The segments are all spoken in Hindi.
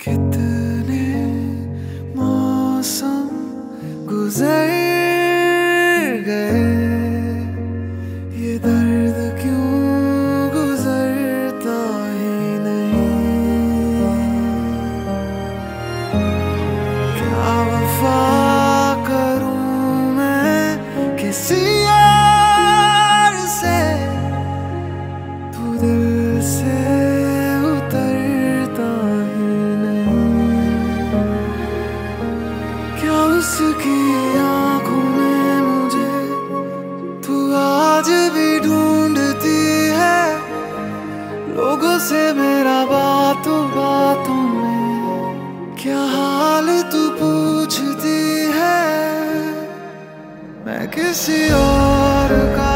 कितने मौसम गुजर गए, ये दर्द क्यों गुजरता ही नहीं। क्या वफा करूं मैं किसी और से, तू दिल से उतरता ही नहीं। क्या उसकी आंखों में मुझे तू आज भी ढूंढती है, लोगों से मेरा बातों बातों में क्या हाल तू पूछती है। मैं किसी और का,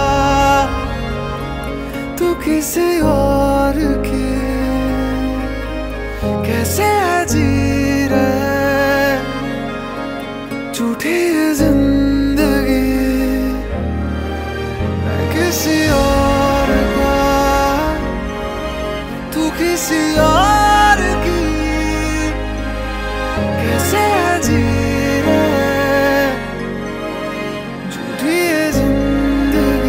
तू किसी और की, कैसे जी रहे झूठी जिंदगी। मैं किसी और का, तू किसी और की, कैसे जी रहे झूठी जिंदगी।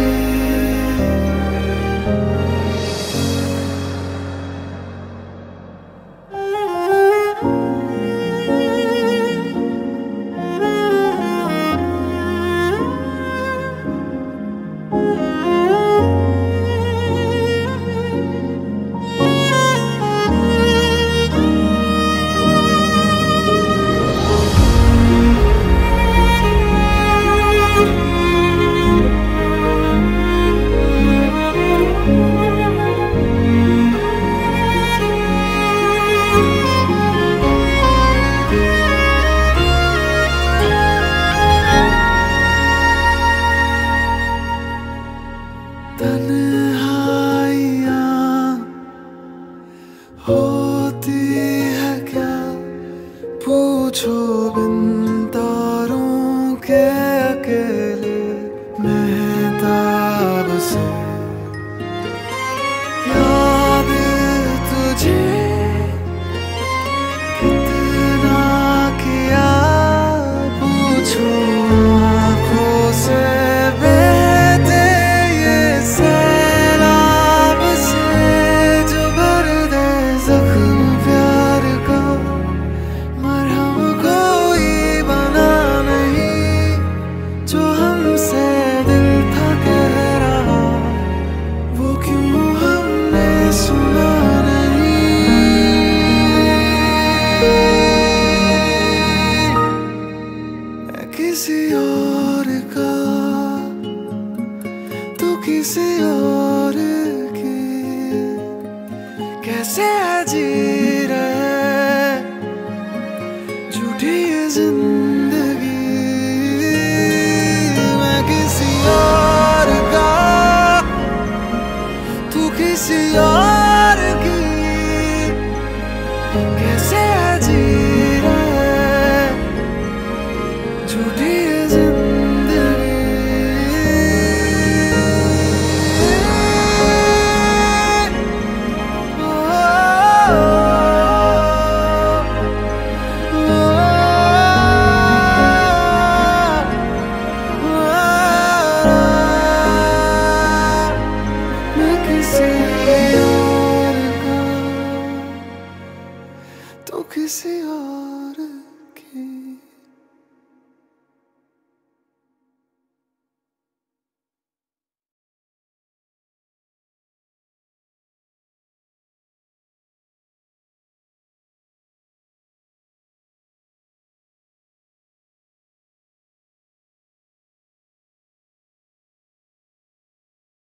तन्हाइयाँ होती है क्या, पूछो बिन तारों के अकेले मेहताब से। याद तुझे कितना किया, पूछो आँखों से बहते ये सैलाब से, जो भर दे जख्म प्यार का। मरहम कोई बना नहीं, जो हमसे दिल था कह रहा, वो क्यों हमने सुना नहीं। मैं किसी और का, तू किसी और की, कैसे जी